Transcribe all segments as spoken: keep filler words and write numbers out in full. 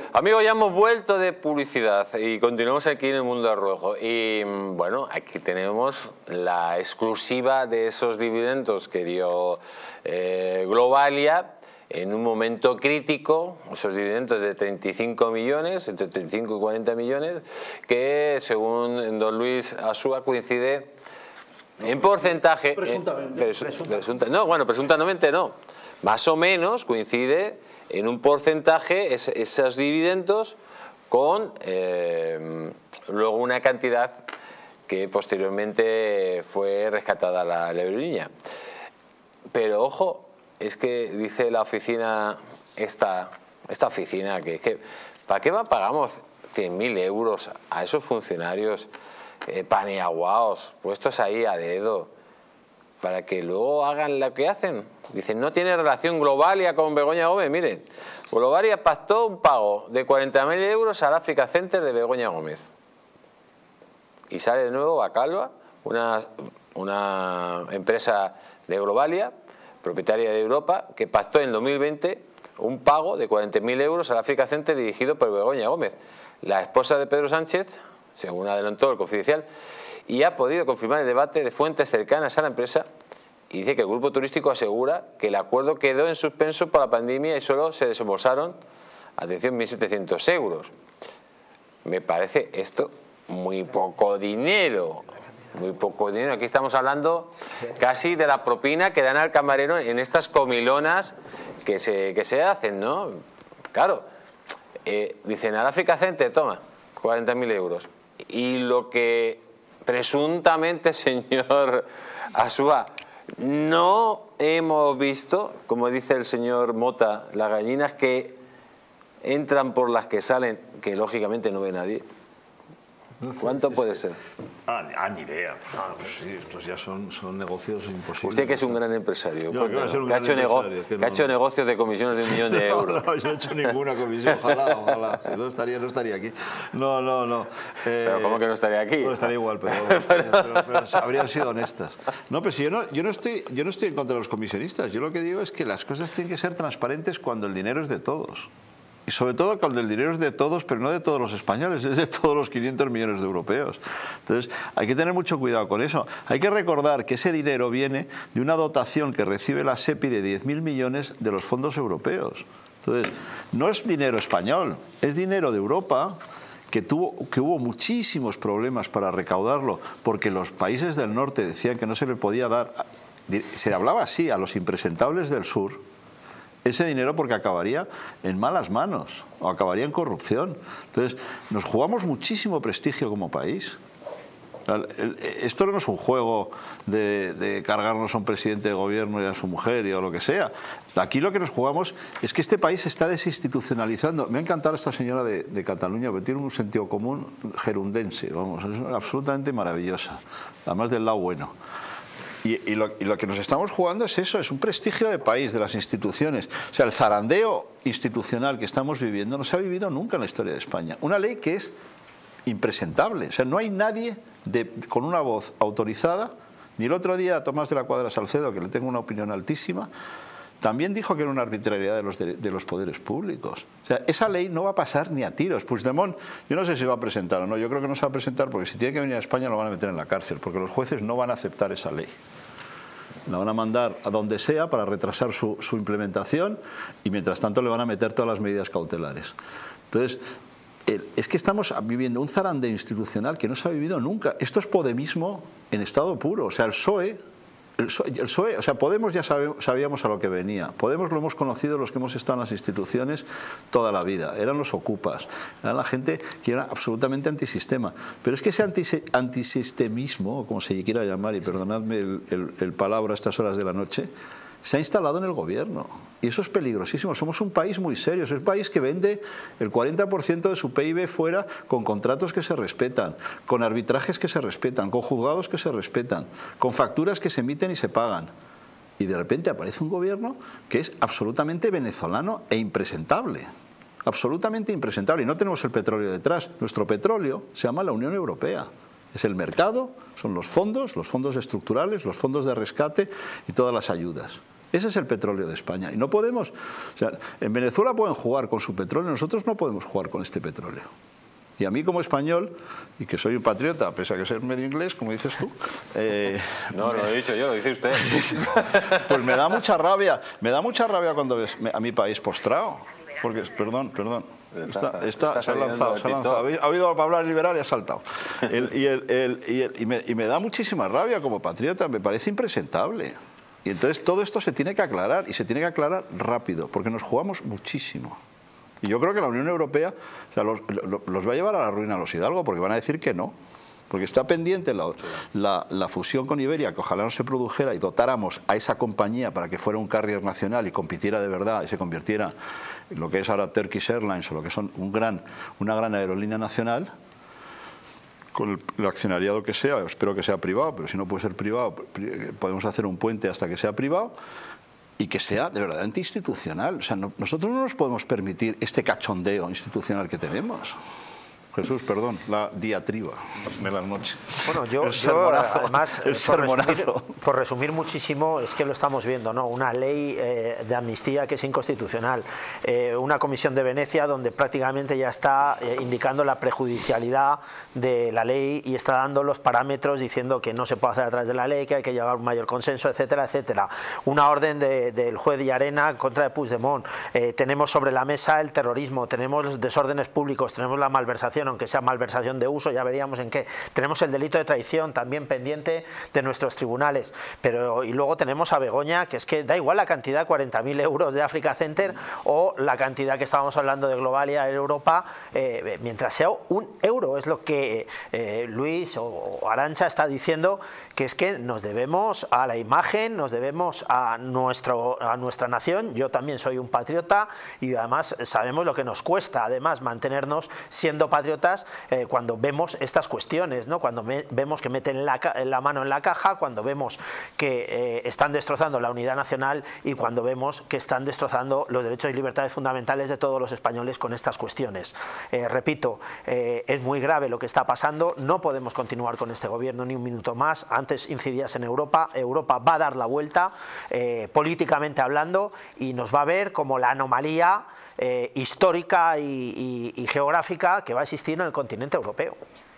Amigos, ya hemos vuelto de publicidad y continuamos aquí en el Mundo Rojo. Y bueno, aquí tenemos la exclusiva de esos dividendos que dio eh, Globalia en un momento crítico, esos dividendos de treinta y cinco millones, entre treinta y cinco y cuarenta millones, que según don Luis Asúa coincide en porcentaje... Presuntamente. Eh, presu presuntamente. Presunta, no, bueno, presuntamente no. Más o menos coincide en un porcentaje es, esos dividendos con eh, luego una cantidad que posteriormente fue rescatada la, la aerolínea. Pero ojo, es que dice la oficina, esta, esta oficina, que, que ¿para qué pagamos cien mil euros a esos funcionarios eh, paneaguaos, puestos ahí a dedo, para que luego hagan lo que hacen? Dicen, no tiene relación Globalia con Begoña Gómez. Miren, Globalia pactó un pago de cuarenta mil euros al Africa Center de Begoña Gómez. Y sale de nuevo Bacalva, una, una empresa de Globalia, propietaria de Europa, que pactó en dos mil veinte un pago de cuarenta mil euros al Africa Center dirigido por Begoña Gómez, la esposa de Pedro Sánchez, según adelantó el Confidencial, y ha podido confirmar el debate de fuentes cercanas a la empresa, y dice que el grupo turístico asegura que el acuerdo quedó en suspenso por la pandemia y solo se desembolsaron, atención, mil setecientos euros. Me parece esto muy poco dinero. Muy poco dinero. Aquí estamos hablando casi de la propina que dan al camarero en estas comilonas que se, que se hacen, ¿no? Claro, eh, dicen al Africa Center, toma, cuarenta mil euros. Y lo que presuntamente, señor Asúa, no hemos visto, como dice el señor Mota, las gallinas que entran por las que salen, que lógicamente no ve nadie. ¿Cuánto puede ser? Ah, ah, ni idea. Claro, pues sí, estos ya son, son negocios imposibles. Usted que es un gran empresario, yo, que, un un que, gran ha, hecho empresario que no, ha hecho negocios de comisiones de un millón de euros. No, no, yo no he hecho ninguna comisión, ojalá, ojalá. Si no estaría, no estaría aquí. No, no, no. Eh, pero ¿cómo que no estaría aquí? No estaría igual, pero, pero, pero, pero habrían sido honestas. No, pero si yo no, yo, no estoy, yo no estoy en contra de los comisionistas. Yo lo que digo es que las cosas tienen que ser transparentes cuando el dinero es de todos. Y sobre todo cuando el dinero es de todos, pero no de todos los españoles, es de todos los quinientos millones de europeos. Entonces, hay que tener mucho cuidado con eso. Hay que recordar que ese dinero viene de una dotación que recibe la SEPI de diez mil millones de los fondos europeos. Entonces, no es dinero español, es dinero de Europa, que, tuvo, que hubo muchísimos problemas para recaudarlo, porque los países del norte decían que no se le podía dar, se hablaba así, a los impresentables del sur, ese dinero, porque acabaría en malas manos o acabaría en corrupción. Entonces, nos jugamos muchísimo prestigio como país. Esto no es un juego de, de cargarnos a un presidente de gobierno y a su mujer y a lo que sea. Aquí lo que nos jugamos es que este país se está desinstitucionalizando. Me ha encantado esta señora de, de Cataluña, porque tiene un sentido común gerundense, vamos, es absolutamente maravillosa, además del lado bueno. Y, y, lo, y lo que nos estamos jugando es eso, es un prestigio de país, de las instituciones. O sea, el zarandeo institucional que estamos viviendo no se ha vivido nunca en la historia de España. Una ley que es impresentable. O sea, no hay nadie de, con una voz autorizada. Ni el otro día Tomás de la Cuadra Salcedo, que le tengo una opinión altísima, también dijo que era una arbitrariedad de los, de, de los poderes públicos. O sea, esa ley no va a pasar ni a tiros. Puigdemont, yo no sé si va a presentar o no, yo creo que no se va a presentar porque si tiene que venir a España lo van a meter en la cárcel, porque los jueces no van a aceptar esa ley. La van a mandar a donde sea para retrasar su, su implementación y mientras tanto le van a meter todas las medidas cautelares. Entonces, el, es que estamos viviendo un zarandeo institucional que no se ha vivido nunca. Esto es podemismo en estado puro. O sea, el P S O E... El P S O E, o sea, Podemos ya sabe, sabíamos a lo que venía. Podemos lo hemos conocido los que hemos estado en las instituciones toda la vida. Eran los ocupas, eran la gente que era absolutamente antisistema. Pero es que ese antise, antisistemismo, o como se quiera llamar, y perdonadme el, el, el palabra a estas horas de la noche, se ha instalado en el gobierno. Y eso es peligrosísimo. Somos un país muy serio. Es un país que vende el cuarenta por ciento de su P I B fuera con contratos que se respetan, con arbitrajes que se respetan, con juzgados que se respetan, con facturas que se emiten y se pagan. Y de repente aparece un gobierno que es absolutamente venezolano e impresentable. Absolutamente impresentable. Y no tenemos el petróleo detrás. Nuestro petróleo se llama la Unión Europea. Es el mercado, son los fondos, los fondos estructurales, los fondos de rescate y todas las ayudas. Ese es el petróleo de España. Y no podemos... O sea, en Venezuela pueden jugar con su petróleo, nosotros no podemos jugar con este petróleo. Y a mí como español, y que soy un patriota, pese a que ser medio inglés, como dices tú... Eh, no, lo he dicho yo, lo dice usted. Pues me da mucha rabia, me da mucha rabia cuando ves a mi país postrado. Porque, perdón, perdón, está, está, se ha lanzado, se ha lanzado. Ha oído hablar liberal y ha saltado. El, y, el, el, y, el, y, me, y me da muchísima rabia como patriota, me parece impresentable. Y entonces todo esto se tiene que aclarar, y se tiene que aclarar rápido, porque nos jugamos muchísimo. Y yo creo que la Unión Europea, o sea, los, los, los va a llevar a la ruina a los Hidalgo, porque van a decir que no. Porque está pendiente la, la, la fusión con Iberia, que ojalá no se produjera, y dotáramos a esa compañía para que fuera un carrier nacional y compitiera de verdad y se convirtiera en lo que es ahora Turkish Airlines o lo que son un gran, una gran aerolínea nacional, con el, el accionariado que sea, espero que sea privado, pero si no puede ser privado, podemos hacer un puente hasta que sea privado, y que sea de verdad institucional. O sea, no, nosotros no nos podemos permitir este cachondeo institucional que tenemos. Jesús, perdón, la diatriba de las noches. Bueno, yo, el yo además, el por resumir, por resumir muchísimo, es que lo estamos viendo, ¿no? Una ley eh, de amnistía que es inconstitucional, eh, una comisión de Venecia donde prácticamente ya está eh, indicando la prejudicialidad de la ley y está dando los parámetros diciendo que no se puede hacer a través de la ley, que hay que llevar un mayor consenso, etcétera, etcétera. Una orden de, del juez Llarena contra de Puigdemont. Eh, tenemos sobre la mesa el terrorismo, tenemos los desórdenes públicos, tenemos la malversación, aunque sea malversación de uso, ya veríamos en qué. Tenemos el delito de traición también pendiente de nuestros tribunales. Pero, y luego tenemos a Begoña, que es que da igual la cantidad, cuarenta mil euros de Africa Center o la cantidad que estábamos hablando de Globalia en Europa, eh, mientras sea un euro, es lo que eh, Luis o, o Arantxa está diciendo, que es que nos debemos a la imagen, nos debemos a, nuestro, a nuestra nación. Yo también soy un patriota y además sabemos lo que nos cuesta además mantenernos siendo patriotas Eh, cuando vemos estas cuestiones, ¿no? Cuando me, vemos que meten la, la mano en la caja, cuando vemos que eh, están destrozando la unidad nacional y cuando vemos que están destrozando los derechos y libertades fundamentales de todos los españoles con estas cuestiones. Eh, repito, eh, es muy grave lo que está pasando, no podemos continuar con este gobierno ni un minuto más. Antes incidías en Europa, Europa va a dar la vuelta eh, políticamente hablando y nos va a ver como la anomalía Eh, histórica y, y, y geográfica que va a existir en el continente europeo.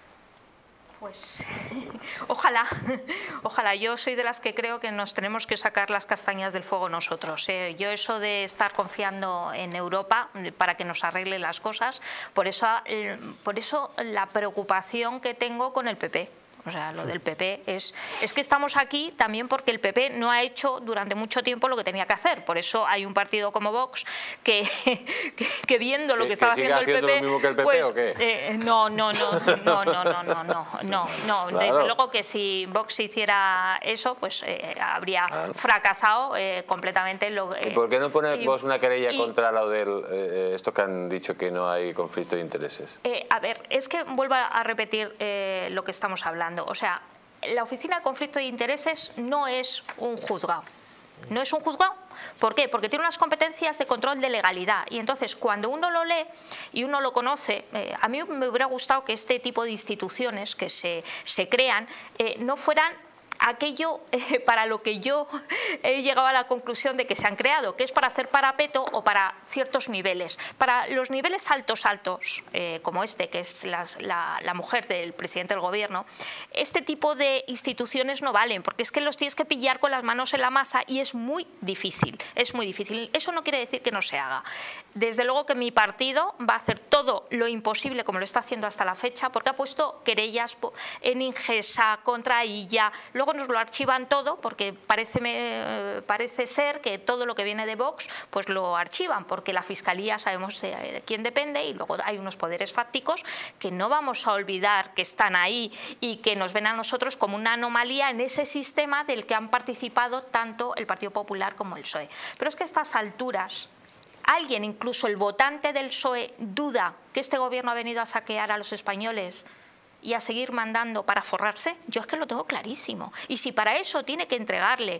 Pues ojalá, ojalá. Yo soy de las que creo que nos tenemos que sacar las castañas del fuego nosotros. Eh. Yo eso de estar confiando en Europa para que nos arregle las cosas, por eso, por eso la preocupación que tengo con el P P. O sea, lo del P P es, es que estamos aquí también porque el P P no ha hecho durante mucho tiempo lo que tenía que hacer. Por eso hay un partido como Vox que, que, que viendo lo que, que estaba que haciendo el P P... ¿Lo mismo que el P P pues, o qué? Eh, no, no, no, no, no, no, no, no, no, no. Claro. Desde luego que si Vox hiciera eso, pues eh, habría claro. fracasado eh, completamente. Lo, eh, ¿Y por qué no pone y, vos una querella y, contra lo del eh, esto que han dicho que no hay conflicto de intereses? Eh, a ver, es que vuelvo a repetir eh, lo que estamos hablando. O sea, la Oficina de Conflicto de Intereses no es un juzgado. No es un juzgado. ¿Por qué? Porque tiene unas competencias de control de legalidad. Y entonces, cuando uno lo lee y uno lo conoce, eh, a mí me hubiera gustado que este tipo de instituciones que se, se crean eh, no fueran aquello eh, para lo que yo he llegado a la conclusión de que se han creado, que es para hacer parapeto o para ciertos niveles. Para los niveles altos, altos, eh, como este, que es la, la, la mujer del presidente del gobierno, este tipo de instituciones no valen, porque es que los tienes que pillar con las manos en la masa y es muy difícil, es muy difícil. Eso no quiere decir que no se haga. Desde luego que mi partido va a hacer todo lo imposible, como lo está haciendo hasta la fecha, porque ha puesto querellas en Ingesa, contra ella, luego nos lo archivan todo, porque parece, me, parece ser que todo lo que viene de Vox pues lo archivan, porque la Fiscalía sabemos de, de quién depende y luego hay unos poderes fácticos que no vamos a olvidar que están ahí y que nos ven a nosotros como una anomalía en ese sistema del que han participado tanto el Partido Popular como el P S O E. Pero es que a estas alturas alguien, incluso el votante del P S O E, duda que este gobierno ha venido a saquear a los españoles y a seguir mandando para forrarse. Yo es que lo tengo clarísimo. Y si para eso tiene que entregarle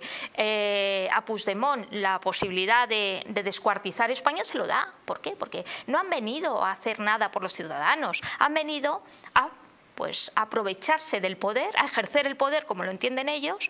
eh, a Puigdemont la posibilidad de, de descuartizar España, se lo da. ¿Por qué? Porque no han venido a hacer nada por los ciudadanos, han venido a pues aprovecharse del poder, a ejercer el poder como lo entienden ellos,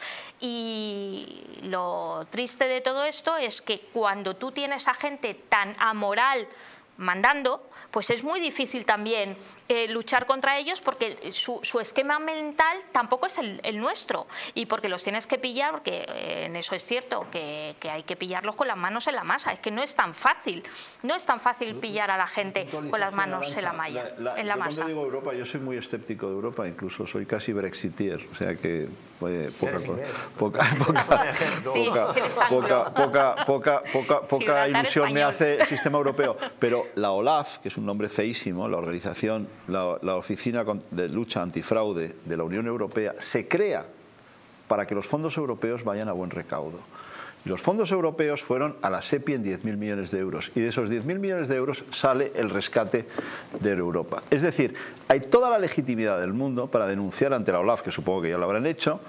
y lo triste de todo esto es que cuando tú tienes a gente tan amoral mandando, pues es muy difícil también eh, luchar contra ellos, porque su, su esquema mental tampoco es el, el nuestro, y porque los tienes que pillar, porque eh, en eso es cierto, que, que hay que pillarlos con las manos en la masa. Es que no es tan fácil, no es tan fácil pillar a la gente con las manos en la malla, la, la, en la yo masa. Cuando digo Europa, yo soy muy escéptico de Europa, incluso soy casi brexitier, o sea que eh, poca, poca, poca, Sí, poca, poca, poca, poca, poca, poca ilusión me hace el sistema europeo, pero la OLAF, que es un nombre feísimo, la organización, la, la Oficina de Lucha Antifraude de la Unión Europea, se crea para que los fondos europeos vayan a buen recaudo. Y los fondos europeos fueron a la SEPI en diez mil millones de euros, y de esos diez mil millones de euros sale el rescate de Europa. Es decir, hay toda la legitimidad del mundo para denunciar ante la OLAF, que supongo que ya lo habrán hecho,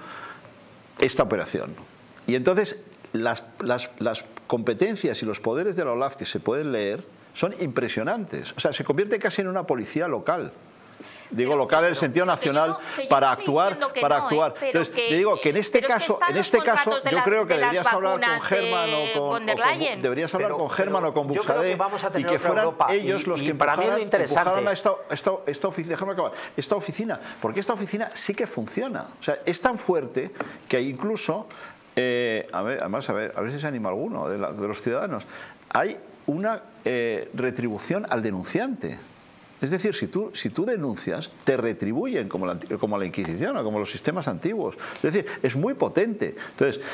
esta operación. Y entonces las, las, las competencias y los poderes de la OLAF que se pueden leer son impresionantes. O sea, se convierte casi en una policía local. Digo pero, local en el pero, sentido nacional, que yo, que yo para no actuar, para no, actuar. ¿eh? Entonces, que, le digo que en este caso, es que en este caso, de yo la, creo que de deberías hablar con Germán o con, von der o con Leyen. deberías hablar pero, con Germán o con Buxadé y que fueran Europa. ellos y, los y que para empujaran, mí lo interesante, empujaran a esta, esta, esta oficina, déjame acabar, esta oficina, porque esta oficina sí que funciona. O sea, es tan fuerte que incluso, eh, a ver, además, a ver, a ver si se anima alguno de, la, de los ciudadanos, hay una eh, retribución al denunciante. Es decir, si tú, si tú denuncias, te retribuyen como la, como la Inquisición o como los sistemas antiguos. Es decir, es muy potente. Entonces,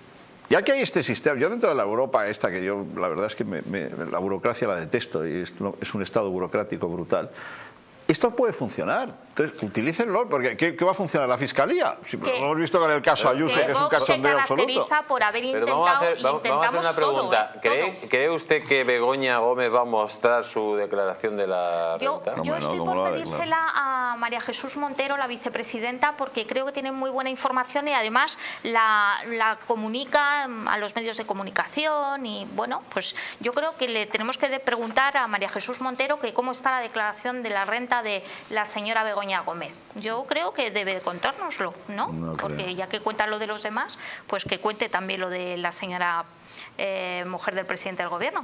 ya que hay este sistema, yo dentro de la Europa esta, que yo la verdad es que me, me, la burocracia la detesto y es, es un estado burocrático brutal, esto puede funcionar. Entonces, utilícenlo, porque ¿qué, qué va a funcionar? ¿La Fiscalía? Si lo hemos visto con el caso Ayuso, que, que es un cachondeo absoluto. Por haber Pero vamos a hacer, vamos, vamos a hacer una pregunta. Todo, ¿eh? ¿Cree, todo. ¿Cree usted que Begoña Gómez va a mostrar su declaración de la Yo, renta? yo No, estoy no, por ¿cómo lo pedírsela a María Jesús Montero, la vicepresidenta, porque creo que tiene muy buena información y además la, la comunica a los medios de comunicación. Y bueno, pues yo creo que le tenemos que preguntar a María Jesús Montero que cómo está la declaración de la renta de la señora Begoña Gómez. Yo creo que debe contárnoslo, ¿no? No porque creo. ya que cuenta lo de los demás, pues que cuente también lo de la señora eh, mujer del presidente del gobierno.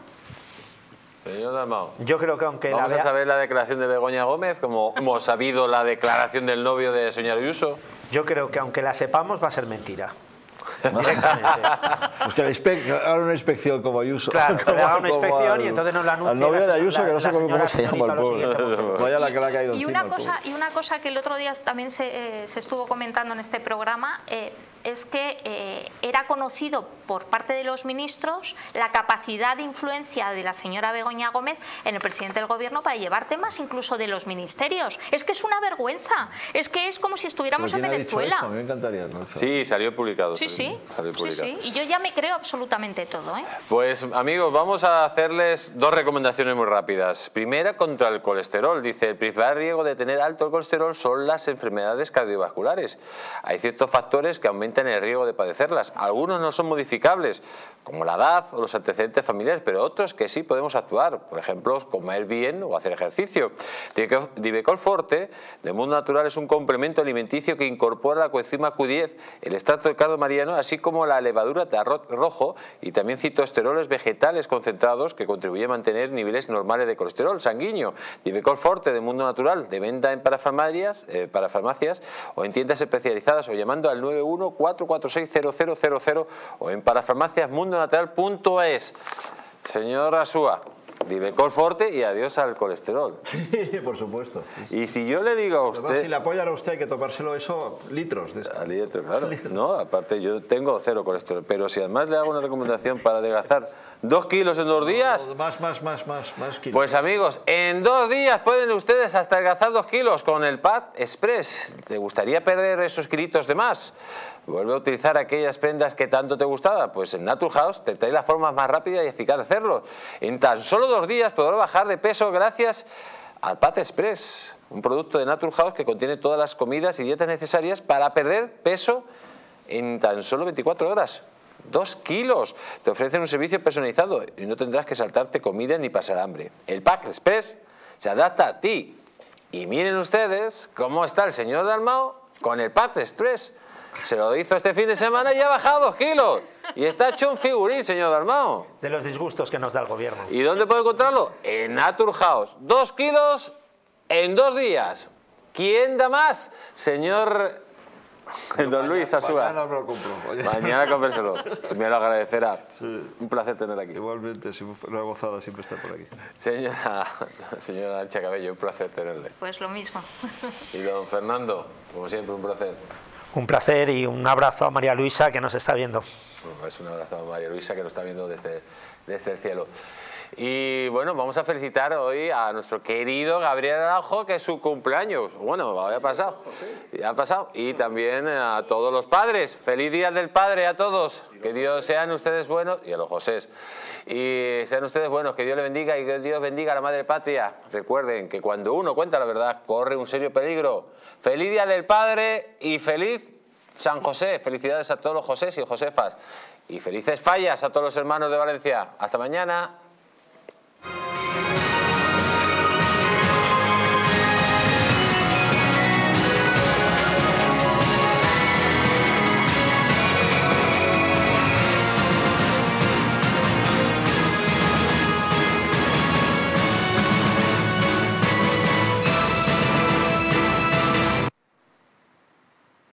Señor Dalmau, yo creo que aunque vamos la a saber la declaración de Begoña Gómez, como hemos sabido la declaración del novio de señor Ayuso. yo creo que aunque la sepamos va a ser mentira. Directamente. Pues que le inspe haga una inspección como Ayuso. Claro, que como, le haga una como inspección al, y entonces nos la anuncie al novio la- de Ayuso, la- que no sé la cómo, cómo señora se llama el señorita lo siguiente, pobre. Vaya la que le ha caído Y encima una al cosa pobre. y una cosa que el otro día también se, eh, se estuvo comentando en este programa eh, es que eh, era conocido por parte de los ministros la capacidad de influencia de la señora Begoña Gómez en el presidente del gobierno para llevar temas incluso de los ministerios. Es que es una vergüenza, es que es como si estuviéramos en ¿Pero quién ha dicho Venezuela. esto? A mí me encantaría, ¿no? Sí, salió publicado. Sí, sí, Salió sí, publicado. sí. Y yo ya me creo absolutamente todo, ¿eh? Pues amigos, vamos a hacerles dos recomendaciones muy rápidas. Primera, contra el colesterol. Dice, el principal riesgo de tener alto el colesterol son las enfermedades cardiovasculares. Hay ciertos factores que aumentan el riesgo de padecerlas. Algunos no son modificables, como la edad o los antecedentes familiares, pero otros que sí podemos actuar. Por ejemplo, comer bien o hacer ejercicio. Divecol Forte, de Mundo Natural, es un complemento alimenticio que incorpora la coenzima Q diez, el extracto de cardo mariano, así como la levadura de arroz rojo y también citoesteroles vegetales concentrados que contribuyen a mantener niveles normales de colesterol sanguíneo. Divecol Forte de Mundo Natural, de venta en parafarmacias, eh, parafarmacias o en tiendas especializadas o llamando al nueve uno cuatro cuatro seis cero cero cero cero o en parafarmacias mundo natural punto es. Señor Asúa, Divecol Forte y adiós al colesterol. Sí, por supuesto. Y si yo le digo a Además, usted... si le apoyan a usted hay que tomárselo eso, litros de esto. Al litro, claro. No, aparte yo tengo cero colesterol, pero si además le hago una recomendación para adelgazar dos kilos en dos días, Más, más, más, más, más kilos. pues amigos, en dos días pueden ustedes hasta adelgazar dos kilos con el Pad Express. ¿Te gustaría perder esos kilitos de más? Vuelve a utilizar aquellas prendas que tanto te gustaban. Pues en Naturhaus te trae la forma más rápida y eficaz de hacerlo. En tan solo dos días podrás bajar de peso gracias al Pad Express, un producto de Naturhaus que contiene todas las comidas y dietas necesarias para perder peso en tan solo veinticuatro horas. Dos kilos. Te ofrecen un servicio personalizado y no tendrás que saltarte comida ni pasar hambre. El Pack Express se adapta a ti Y miren ustedes cómo está el señor Dalmau con el Path Express. Se lo hizo este fin de semana y ha bajado dos kilos. Y está hecho un figurín, señor Dalmau. De los disgustos que nos da el gobierno. ¿Y dónde puede encontrarlo? En Naturhaus. Dos kilos en dos días. ¿Quién da más? Señor Don Luis Asúa. Mañana me lo compro. Mañana cómprenselo. Me lo agradecerá. Sí. Un placer tener aquí. Igualmente, si lo he gozado siempre estar por aquí. Señora, señora Ancha Cabello, un placer tenerle. Pues lo mismo. Y don Fernando, como siempre, un placer. Un placer y un abrazo a María Luisa que nos está viendo. Bueno, es un abrazo a María Luisa que nos está viendo desde, desde el cielo. Y bueno, vamos a felicitar hoy a nuestro querido Gabriel Araujo, que es su cumpleaños. Bueno, ya ha pasado. Ya ha pasado. Y también a todos los padres. Feliz Día del Padre a todos. Que Dios sean ustedes buenos. Y a los Josés. Y sean ustedes buenos. Que Dios les bendiga y que Dios bendiga a la Madre Patria. Recuerden que cuando uno cuenta la verdad, corre un serio peligro. Feliz Día del Padre y feliz San José. Felicidades a todos los Josés y Josefas. Y felices fallas a todos los hermanos de Valencia. Hasta mañana.